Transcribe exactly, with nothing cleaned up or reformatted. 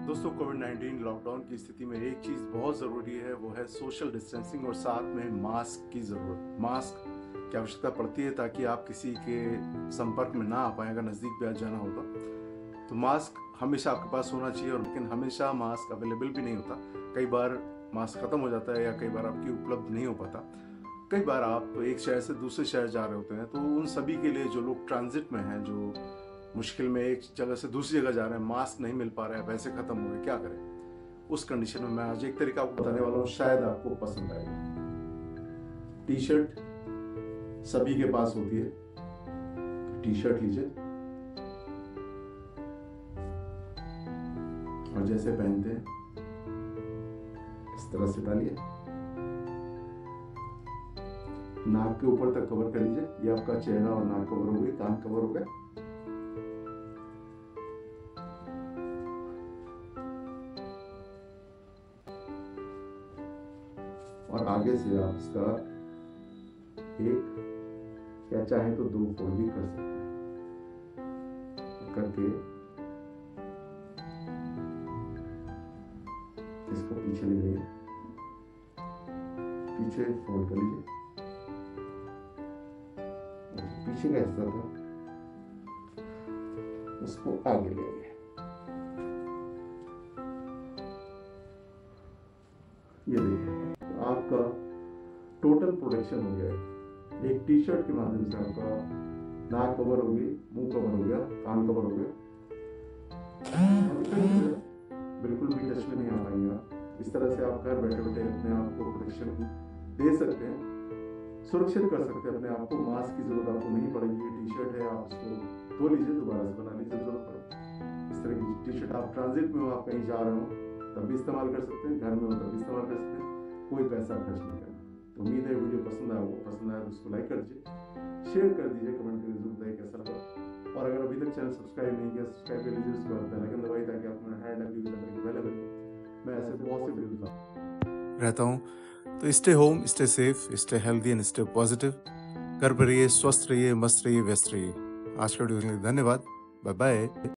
दोस्तों, Covid nineteen lockdown की स्थिति में एक चीज़ बहुत ज़रूरी है, वो है सोशल डिस्टेंसिंग और साथ में मास्क की ज़रूरत। मास्क की आवश्यकता पड़ती है ताकि आप किसी के संपर्क में ना आ पाएँ। अगर नज़दीक भी आ जाना होगा तो मास्क हमेशा आपके पास होना चाहिए, और लेकिन हमेशा मास्क अवेलेबल भी नहीं होता। कई बार मास्क ख़त्म हो जाता है या कई बार आपकी उपलब्ध नहीं हो पाता। कई बार आप एक शहर से दूसरे शहर जा रहे होते हैं, तो उन सभी के लिए, जो लोग ट्रांजिट में हैं, जो मुश्किल में एक जगह से दूसरी जगह जा रहे हैं, मास्क नहीं मिल पा रहा है, पैसे खत्म हो गए, क्या करें? उस कंडीशन में मैं आज एक तरीका आपको बताने वाला हूँ, शायद आपको पसंद आएगा। टी शर्ट सभी के पास होती है। टी शर्ट लीजिए और जैसे पहनते हैं इस तरह से डालिए, नाक के ऊपर तक कवर कर लीजिए। ये आपका चेहरा और नाक कवर हो गई, कान कवर हो गए। और आगे से आप इसका एक या चाहे तो दो फोल्ड भी कर सकते हैं। करके इसको पीछे ले जाइए, पीछे फोल्ड कर लीजिए। पीछे का हिस्सा था उसको आगे ले आइए। ये देखिए, आपका टोटल प्रोटेक्शन हो गया है। एक टी शर्ट के माध्यम से आपका नाक कवर हो गई, मुंह कवर हो गया, कान कवर हो गया। बिल्कुल भी टच में नहीं आ पाएंगे आप। इस तरह से आप घर बैठे बैठे अपने आप को प्रोटेक्शन दे सकते हैं, सुरक्षित कर सकते हैं अपने आप को। मास्क की जरूरत आपको नहीं पड़ेगी। टी शर्ट है, आप उसको धो लीजिए, दोबारा से बनाने की जरूरत पड़े। इस तरह की टी शर्ट आप ट्रांजिट में हो, आप कहीं जा रहे हो तब भी इस्तेमाल कर सकते हैं, घर में हो तब भी इस्तेमाल कर सकते हैं, कोई पैसा खर्च नहीं करना। तो उम्मीद है वीडियो पसंद आया होगा। पसंद आया तो उसको लाइक कर दीजिए, शेयर कर दीजिए, कमेंट करके जरूर बताइए कैसा लगा। और अगर अभी तक चैनल सब्सक्राइब नहीं किया, सब्सक्राइब कर लीजिए, उसके बाद बेल आइकन दबाइए ताकि आपको मेरा हर नई वीडियो अवेलेबल। मैं ऐसे बहुत से वीडियो रहता हूँ। तो stay home, stay safe, stay healthy and stay positive. घर पर रहिए, स्वस्थ रहिए, मस्त रहिए, व्यस्त रहिए। आज का वीडियो देखने के लिए धन्यवाद। Bye bye.